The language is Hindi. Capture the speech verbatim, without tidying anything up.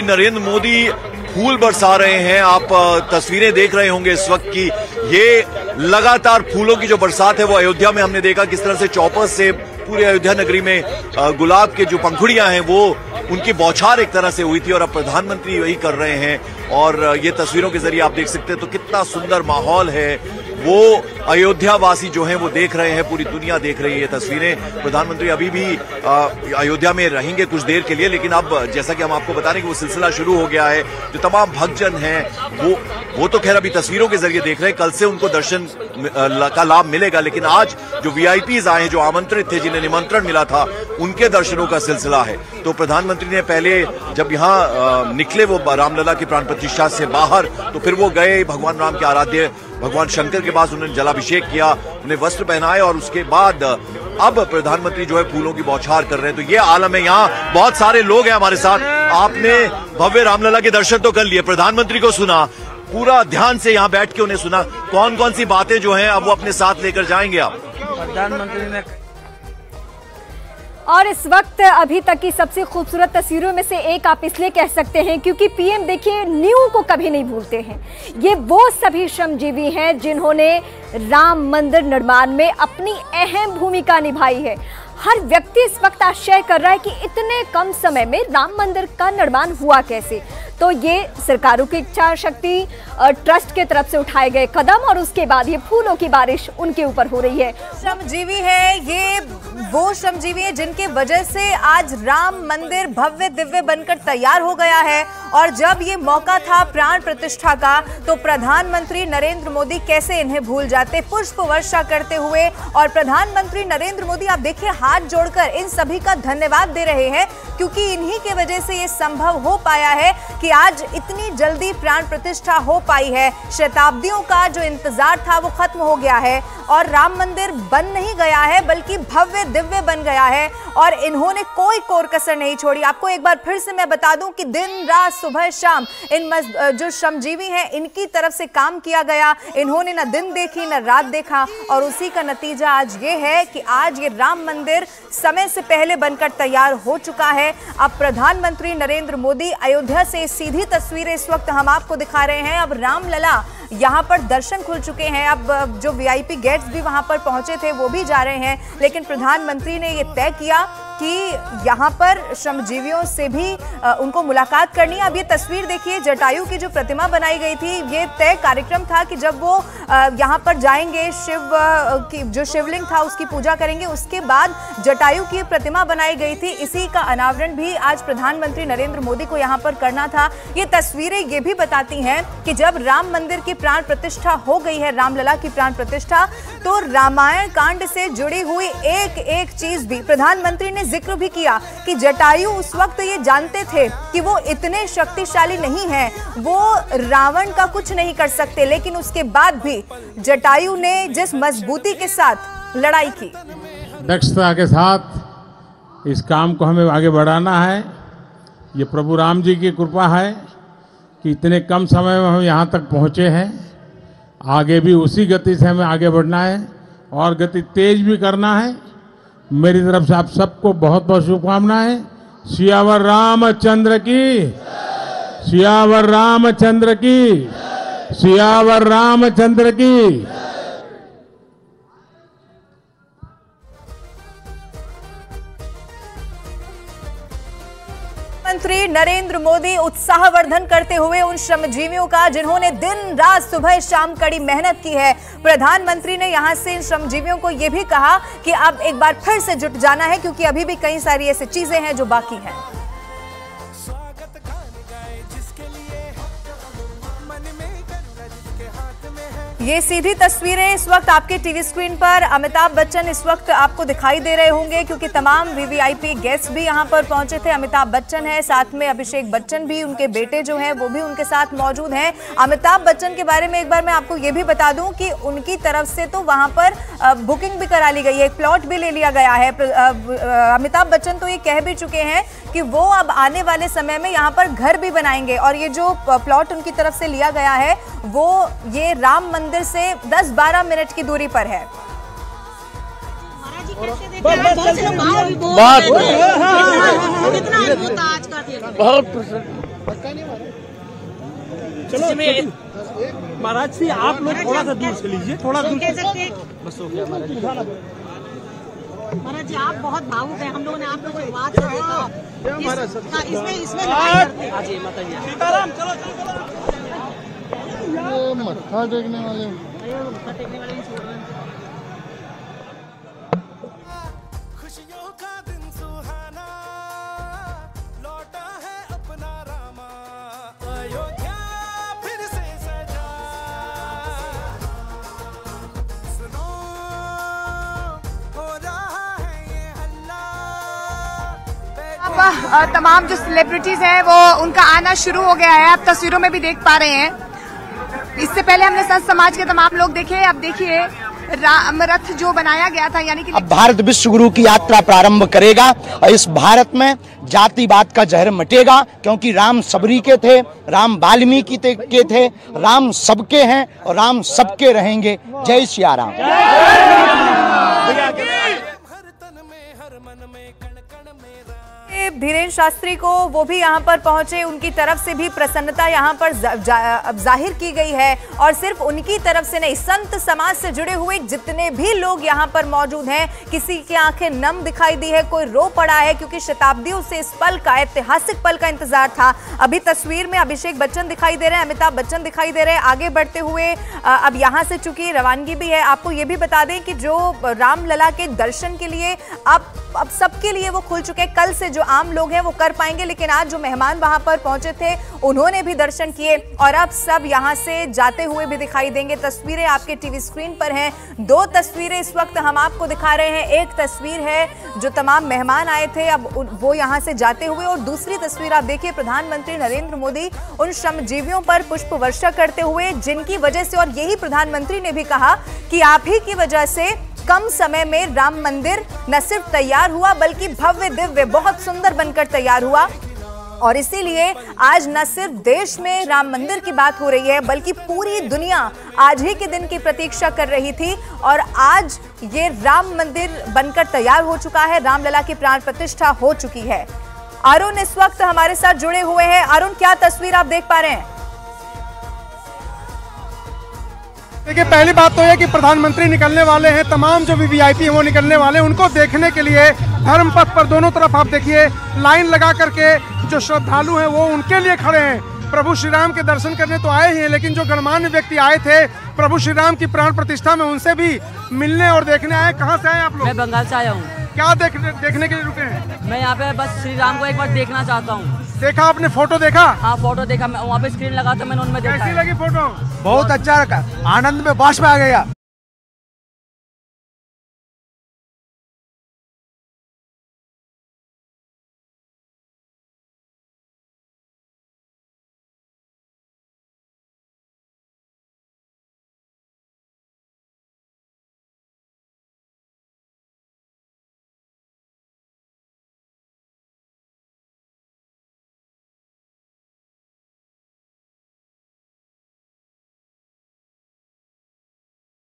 प्रधानमंत्री नरेंद्र मोदी फूल बरसा रहे हैं। आप तस्वीरें देख रहे होंगे इस वक्त की, ये लगातार फूलों की जो बरसात है वो अयोध्या में हमने देखा किस तरह से चौपर से पूरे अयोध्या नगरी में गुलाब के जो पंखुड़ियां हैं वो उनकी बौछार एक तरह से हुई थी, और अब प्रधानमंत्री वही कर रहे हैं। और ये तस्वीरों के जरिए आप देख सकते हैं तो कितना सुंदर माहौल है वो अयोध्या वासी जो हैं वो देख रहे हैं, पूरी दुनिया देख रही है ये तस्वीरें। प्रधानमंत्री अभी भी अयोध्या में रहेंगे कुछ देर के लिए, लेकिन अब जैसा कि हम आपको बता रहे हैं कि वो सिलसिला शुरू हो गया है। जो तमाम भक्तजन हैं वो वो तो खैर अभी तस्वीरों के जरिए देख रहे हैं, कल से उनको दर्शन का लाभ मिलेगा, लेकिन आज जो वीआईपीज आए हैं, जो आमंत्रित थे, जिन्हें निमंत्रण मिला था, उनके दर्शनों का सिलसिला है। तो प्रधानमंत्री ने पहले जब यहाँ निकले वो रामलला की प्राण प्रतिष्ठा से बाहर, तो फिर वो गए भगवान राम के आराध्य भगवान शंकर के पास, उन्होंने जलाभिषेक किया, उन्हें वस्त्र पहनाए, और उसके बाद अब प्रधानमंत्री जो है फूलों की बौछार कर रहे हैं। तो ये आलम है, यहाँ बहुत सारे लोग हैं हमारे साथ। आपने भव्य रामलला के दर्शन तो कर लिए, प्रधानमंत्री को सुना, पूरा ध्यान से यहाँ बैठ के उन्हें सुना, कौन कौन सी बातें जो हैं अब वो अपने साथ लेकर जाएंगे आप? प्रधानमंत्री ने और इस वक्त अभी तक की सबसे खूबसूरत तस्वीरों में से एक आप इसलिए कह सकते हैं क्योंकि पीएम देखिए न्यू को कभी नहीं भूलते हैं। ये वो सभी श्रमजीवी हैं जिन्होंने राम मंदिर निर्माण में अपनी अहम भूमिका निभाई है। हर व्यक्ति इस वक्त आश्चर्य कर रहा है कि इतने कम समय में राम मंदिर का निर्माण हुआ कैसे। तो ये सरकारों की इच्छा शक्ति, ट्रस्ट के तरफ से उठाए गए कदम, और उसके बाद ये फूलों की बारिश उनके ऊपर हो रही है। श्रमजीवी है, ये वो श्रमजीवी है जिनके वजह से आज राम मंदिर भव्य दिव्य बनकर तैयार हो गया है। और जब ये मौका था प्राण प्रतिष्ठा का, तो प्रधानमंत्री नरेंद्र मोदी कैसे इन्हें भूल जाते, पुष्प वर्षा करते हुए। और प्रधानमंत्री नरेंद्र मोदी आप देखिए हाथ जोड़कर इन सभी का धन्यवाद दे रहे हैं, क्योंकि इन्हीं के वजह से ये संभव हो पाया है कि आज इतनी जल्दी प्राण प्रतिष्ठा हो पाई है। शताब्दियों का जो इंतजार था वो खत्म हो गया है, और राम मंदिर बन नहीं गया है बल्कि भव्य दिव्य बन गया है, और इन्होंने कोई कोर कसर नहीं छोड़ी। आपको एक बार फिर से मैं बता दूं कि दिन रात सुबह शाम इन जो श्रमजीवी हैं इनकी तरफ से काम किया गया। इन्होंने न दिन देखी न रात देखा, और उसी का नतीजा आज ये है कि आज ये राम मंदिर समय से पहले बनकर तैयार हो चुका है। अब प्रधानमंत्री नरेंद्र मोदी अयोध्या से सीधी तस्वीरें इस वक्त हम आपको दिखा रहे हैं। अब रामलला यहाँ पर दर्शन खुल चुके हैं। अब जो वीआईपी गेट्स भी वहाँ पर पहुंचे थे वो भी जा रहे हैं, लेकिन प्रधानमंत्री ने ये तय किया कि यहाँ पर श्रमजीवियों से भी उनको मुलाकात करनी है। अब ये तस्वीर देखिए, जटायु की जो प्रतिमा बनाई गई थी, ये तय कार्यक्रम था कि जब वो यहाँ पर जाएंगे, शिव की जो शिवलिंग था उसकी पूजा करेंगे, उसके बाद जटायु की प्रतिमा बनाई गई थी, इसी का अनावरण भी आज प्रधानमंत्री नरेंद्र मोदी को यहाँ पर करना था। ये तस्वीरें ये भी बताती हैं कि जब राम मंदिर की प्राण प्रतिष्ठा हो गई है, रामलला की प्राण प्रतिष्ठा, तो रामायण कांड से जुड़ी हुई एक एक चीज भी प्रधानमंत्री ने जिक्र भी किया कि जटायु उस वक्त ये जानते थे कि वो इतने शक्तिशाली नहीं हैं, वो रावण का कुछ नहीं कर सकते, लेकिन उसके बाद भी जटायु ने जिस मजबूती के साथ लड़ाई की, दक्षता के साथ इस काम को हमें आगे बढ़ाना है। ये प्रभु राम जी की कृपा है कि इतने कम समय में हम यहाँ तक पहुँचे हैं। आगे भी उसी गति से हमें आगे बढ़ना है और गति तेज भी करना है। मेरी तरफ से आप सबको बहुत बहुत शुभकामनाएं। सियावर रामचंद्र की, सियावर रामचंद्र की, सियावर रामचंद्र की। प्रधानमंत्री नरेंद्र मोदी उत्साहवर्धन करते हुए उन श्रमजीवियों का जिन्होंने दिन रात सुबह शाम कड़ी मेहनत की है। प्रधानमंत्री ने यहां से इन श्रमजीवियों को यह भी कहा कि अब एक बार फिर से जुट जाना है, क्योंकि अभी भी कई सारी ऐसी चीजें हैं जो बाकी हैं। ये सीधी तस्वीरें इस वक्त आपके टीवी स्क्रीन पर अमिताभ बच्चन इस वक्त आपको दिखाई दे रहे होंगे, क्योंकि तमाम वीवीआईपी गेस्ट भी यहां पर पहुंचे थे। अमिताभ बच्चन है, साथ में अभिषेक बच्चन भी, उनके बेटे जो हैं वो भी उनके साथ मौजूद हैं। अमिताभ बच्चन के बारे में एक बार मैं आपको ये भी बता दूं कि उनकी तरफ से तो वहां पर बुकिंग भी करा ली गई है, एक प्लॉट भी ले लिया गया है। अमिताभ बच्चन तो ये कह भी चुके हैं कि वो अब आने वाले समय में यहाँ पर घर भी बनाएंगे, और ये जो प्लॉट उनकी तरफ से लिया गया है वो ये राम मंदिर से दस बारह मिनट की दूरी पर है। बहुत बहुत चलो महाराज जी आप लोग थोड़ा सा दूर से लीजिए, थोड़ा दूर बस हो गया महाराज। महाराज जी आप बहुत भावुक हैं, हम लोगों ने आप लोगों को बात से देखा, इसमें इसमें सीताराम चलो चलो मत्था टेकने वाले मत्था टेकने वाले नहीं छोड़ रहे हैं। खुशियों का दिन सुहाना लौटा है अपना रामा, अयोध्या फिर से सजा, सुनो हो रहा है ये हल्ला। अब तमाम जो सेलिब्रिटीज हैं वो उनका आना शुरू हो गया है, आप तस्वीरों में भी देख पा रहे हैं। इससे पहले हमने संत समाज के तमाम लोग देखे, अब देखिए राम रथ जो बनाया गया था, यानी कि अब भारत विश्व गुरु की यात्रा प्रारंभ करेगा और इस भारत में जातिवाद का जहर मिटेगा, क्योंकि राम सबरी के थे, राम वाल्मीकि के थे, राम सबके हैं और राम सबके रहेंगे। जय सिया राम। धीरेन्द्र शास्त्री को वो भी यहाँ पर पहुंचे, उनकी तरफ से भी प्रसन्नता यहाँ पर जा, जा, अब जाहिर की गई है। और सिर्फ उनकी तरफ से नहीं, संत समाज से जुड़े हुए जितने भी लोग यहाँ पर मौजूद हैं, किसी की आंखें नम दिखाई दी है, कोई रो पड़ा है, क्योंकि शताब्दियों से इस पल का, ऐतिहासिक पल का इंतजार था। अभी तस्वीर में अभिषेक बच्चन दिखाई दे रहे हैं, अमिताभ बच्चन दिखाई दे रहे हैं आगे बढ़ते हुए। अब यहाँ से चूंकि रवानगी भी है, आपको ये भी बता दें कि जो रामलला के दर्शन के लिए अब अब सबके लिए वो खुल चुके हैं। कल से जो आम लोग हैं वो कर पाएंगे, लेकिन आज जो मेहमान वहां पर पहुंचे थे उन्होंने भी दर्शन किए और अब सब यहां से जाते हुए भी दिखाई देंगे। तस्वीरें आपके टीवी स्क्रीन पर हैं। दो तस्वीरें इस वक्त हम आपको दिखा रहे हैं। एक तस्वीर है जो तमाम मेहमान आए थे, अब वो यहां से जाते हुए, और दूसरी तस्वीर आप देखिए प्रधानमंत्री नरेंद्र मोदी उन श्रमजीवियों पर पुष्प वर्षा करते हुए, जिनकी वजह से, और यही प्रधानमंत्री ने भी कहा कि आप ही की वजह से कम समय में राम मंदिर न सिर्फ तैयार हुआ बल्कि भव्य दिव्य बहुत सुंदर बनकर तैयार हुआ। और इसीलिए आज न सिर्फ देश में राम मंदिर की बात हो रही है बल्कि पूरी दुनिया आज ही के दिन की प्रतीक्षा कर रही थी और आज ये राम मंदिर बनकर तैयार हो चुका है। रामलला की प्राण प्रतिष्ठा हो चुकी है। अरुण इस वक्त हमारे साथ जुड़े हुए हैं। अरुण, क्या तस्वीर आप देख पा रहे हैं? देखिए, पहली बात तो यह कि प्रधानमंत्री निकलने वाले हैं, तमाम जो भी वीआईपी हैं वो निकलने वाले हैं। उनको देखने के लिए धर्म पथ पर दोनों तरफ आप देखिए लाइन लगा करके जो श्रद्धालु हैं वो उनके लिए खड़े हैं। प्रभु श्री राम के दर्शन करने तो आए ही हैं, लेकिन जो गणमान्य व्यक्ति आए थे प्रभु श्री राम की प्राण प्रतिष्ठा में, उनसे भी मिलने और देखने आए। कहाँ से आए आप लोग? मैं बंगाल से आया हूँ। क्या देख, देखने के लिए रुके हैं? मैं यहाँ पे बस श्री राम को एक बार देखना चाहता हूँ। देखा आपने? फोटो देखा? हाँ, फोटो देखा। मैं वहाँ पे स्क्रीन लगा था, मैंने उनमें देखा। कैसी लगी फोटो? बहुत अच्छा रखा, आनंद में बाश में आ गया।